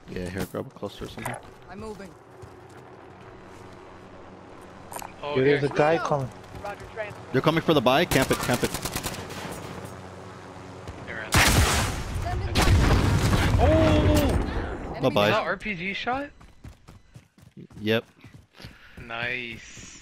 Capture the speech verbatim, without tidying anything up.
Yeah, here, grab a cluster or something. I'm moving. Oh, Dude, here. there's a guy coming. Roger, transfer. They're coming for the buy. Camp it, camp it. They're in. Sending Oh! Bye bye. Is that R P G shot? Yep. Nice.